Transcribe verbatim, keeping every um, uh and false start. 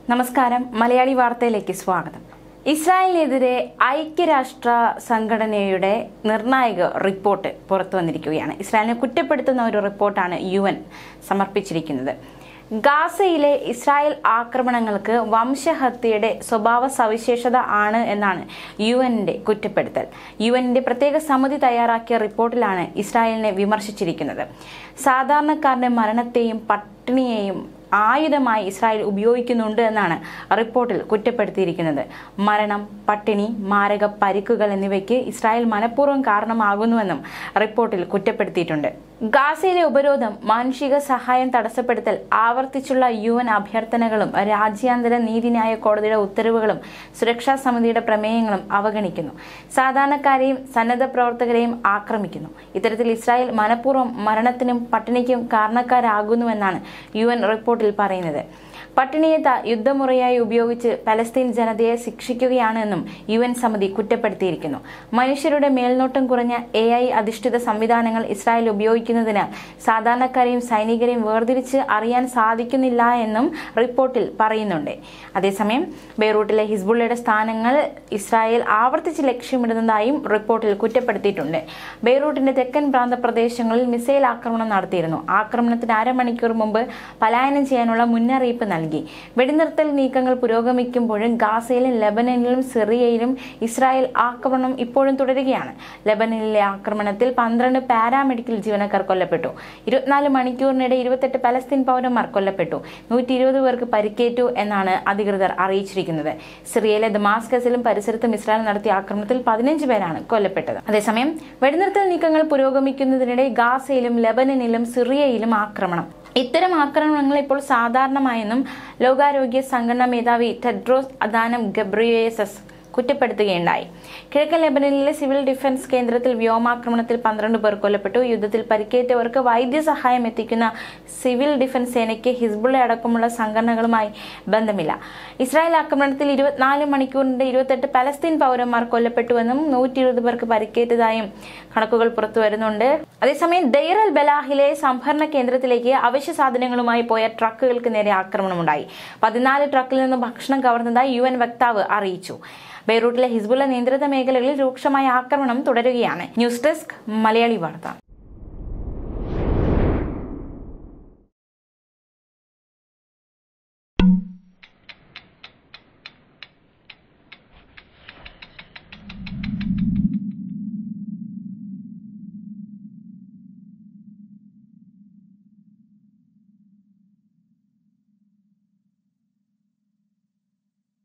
നമസ്കാരം, മലയാളി വാർത്തയിലേക്ക് സ്വാഗതം. ഇസ്രായേലിനെതിരെ ഐക്യരാഷ്ട്ര സംഘടനയുടെ നിർണായക റിപ്പോർട്ട് പുറത്തു വന്നിരിക്കുകയാണ്. ഇസ്രായേലിനെ കുറ്റപ്പെടുത്തുന്ന ഒരു റിപ്പോർട്ടാണ് യു എൻ സമർപ്പിച്ചിരിക്കുന്നത്. ഗാസയിലെ ഇസ്രായേൽ ആക്രമണങ്ങൾക്ക് വംശഹത്യയുടെ സ്വഭാവ സവിശേഷത ആണ് എന്നാണ് യു എന്നിന്റെ കുറ്റപ്പെടുത്തൽ. യു എന്നിന്റെ പ്രത്യേക സമിതി തയ്യാറാക്കിയ റിപ്പോർട്ടിലാണ് ഇസ്രായേലിനെ വിമർശിച്ചിരിക്കുന്നത്. സാധാരണക്കാരന്റെ മരണത്തെയും പട്ടിണിയെയും ആയുധമായി ഇസ്രായേൽ ഉപയോഗിക്കുന്നുണ്ട് എന്നാണ് റിപ്പോർട്ടിൽ കുറ്റപ്പെടുത്തിയിരിക്കുന്നത്. മരണം, പട്ടിണി, മാരക പരിക്കുകൾ എന്നിവയ്ക്ക് ഇസ്രായേൽ മനഃപൂർവ്വം കാരണമാകുന്നുവെന്നും റിപ്പോർട്ടിൽ കുറ്റപ്പെടുത്തിയിട്ടുണ്ട്. ഗാസയിലെ ഉപരോധം, മാനുഷിക സഹായം തടസ്സപ്പെടുത്തൽ, ആവർത്തിച്ചുള്ള യു എൻ അഭ്യർത്ഥനകളും രാജ്യാന്തര നീതിന്യായ കോടതിയുടെ ഉത്തരവുകളും സുരക്ഷാ സമിതിയുടെ പ്രമേയങ്ങളും അവഗണിക്കുന്നു. സാധാരണക്കാരെയും സന്നദ്ധ പ്രവർത്തകരെയും ആക്രമിക്കുന്നു. ഇത്തരത്തിൽ ഇസ്രായേൽ മനഃപൂർവ്വം മരണത്തിനും പട്ടിണിക്കും കാരണക്കാരാകുന്നുവെന്നാണ് യു എൻ റിപ്പോർട്ടിൽ പറയുന്നത്. പട്ടിണിയെ യുദ്ധമുറയായി ഉപയോഗിച്ച് പലസ്തീൻ ജനതയെ ശിക്ഷിക്കുകയാണെന്നും യു എൻ സമിതി കുറ്റപ്പെടുത്തിയിരിക്കുന്നു. മനുഷ്യരുടെ മേൽനോട്ടം കുറഞ്ഞ എ ഐ അധിഷ്ഠിത സംവിധാനങ്ങൾ ഇസ്രായേൽ ഉപയോഗിക്കുന്നതിനാൽ സാധാരണക്കാരെയും സൈനികരെയും വേർതിരിച്ച് അറിയാൻ സാധിക്കുന്നില്ല എന്നും റിപ്പോർട്ടിൽ പറയുന്നുണ്ട്. അതേസമയം ബെയ്റൂട്ടിലെ ഹിസ്ബുള്ളയുടെ സ്ഥാനങ്ങൾ ഇസ്രായേൽ ആവർത്തിച്ച് ലക്ഷ്യമിടുന്നതായും റിപ്പോർട്ടിൽ കുറ്റപ്പെടുത്തിയിട്ടുണ്ട്. ബെയ്റൂട്ടിന്റെ തെക്കൻ പ്രാന്തപ്രദേശങ്ങളിൽ മിസൈൽ ആക്രമണം നടത്തിയിരുന്നു. ആക്രമണത്തിന് അരമണിക്കൂർ മുമ്പ് പലായനം ചെയ്യാനുള്ള മുന്നറിയിപ്പ് നൽകി. വെടിനിർത്തൽ നീക്കങ്ങൾ പുരോഗമിക്കുമ്പോഴും ഗാസയിലും ലെബനനിലും സിറിയയിലും ഇസ്രായേൽ ആക്രമണം ഇപ്പോഴും തുടരുകയാണ്. ലെബനനിലെ ആക്രമണത്തിൽ പന്ത്രണ്ട് പാരാമെഡിക്കൽ ജീവനക്കാർ കൊല്ലപ്പെട്ടു. ഇരുപത്തിനാല് മണിക്കൂറിനിടെ ഇരുപത്തെട്ട് പലസ്തീൻ പൗരന്മാർ കൊല്ലപ്പെട്ടു. നൂറ്റി ഇരുപത് പേർക്ക് പരിക്കേറ്റു എന്നാണ് അധികൃതർ അറിയിച്ചിരിക്കുന്നത്. സിറിയയിലെ ദമാസ്കസിലും പരിസരത്തും ഇസ്രായേൽ നടത്തിയ ആക്രമണത്തിൽ പതിനഞ്ച് പേരാണ് കൊല്ലപ്പെട്ടത്. അതേസമയം വെടിനിർത്തൽ നീക്കങ്ങൾ പുരോഗമിക്കുന്നതിനിടെ ഗാസയിലും ലെബനനിലും സിറിയയിലും ആക്രമണം. ഇത്തരം ആക്രമണങ്ങൾ ഇപ്പോൾ സാധാരണമായെന്നും ലോകാരോഗ്യ സംഘടനാ മേധാവി ടെഡ്രോസ് അദാനം ഗബ്രിയേസസ് കുറ്റപ്പെടുത്തുകയുണ്ടായി. കിഴക്കൻ ലെബനനിലെ സിവിൽ ഡിഫൻസ് കേന്ദ്രത്തിൽ വ്യോമാക്രമണത്തിൽ പന്ത്രണ്ട് പേർ കൊല്ലപ്പെട്ടു. യുദ്ധത്തിൽ പരിക്കേറ്റവർക്ക് വൈദ്യസഹായം എത്തിക്കുന്ന സിവിൽ ഡിഫൻസ് സേനയ്ക്ക് ഹിസ്ബുള്ള അടക്കമുള്ള സംഘടനകളുമായി ബന്ധമില്ല. ഇസ്രായേൽ ആക്രമണത്തിൽ ഇരുപത്തിനാല് മണിക്കൂറിന്റെ ഇരുപത്തെട്ട് പലസ്തീൻ പൗരന്മാർ കൊല്ലപ്പെട്ടുവെന്നും നൂറ്റി ഇരുപത് പേർക്ക് പരിക്കേറ്റതായും കണക്കുകൾ പുറത്തു വരുന്നുണ്ട്. അതേസമയം ദെയ്ർ അൽ ബലാഹിലെ സംഭരണ കേന്ദ്രത്തിലേക്ക് അവശ്യ സാധനങ്ങളുമായി പോയ ട്രക്കുകൾക്ക് നേരെ ആക്രമണമുണ്ടായി. പതിനാല് ട്രക്കിൽ നിന്ന് ഭക്ഷണം കവർന്നതായി യു എൻ വക്താവ് അറിയിച്ചു. ബെയ്റൂട്ടിലെ ഹിസ്ബുള്ള നിയന്ത്രിത മേഖലകളിൽ രൂക്ഷമായ ആക്രമണം തുടരുകയാണ്. ന്യൂസ് ഡെസ്ക്, മലയാളി വാർത്ത.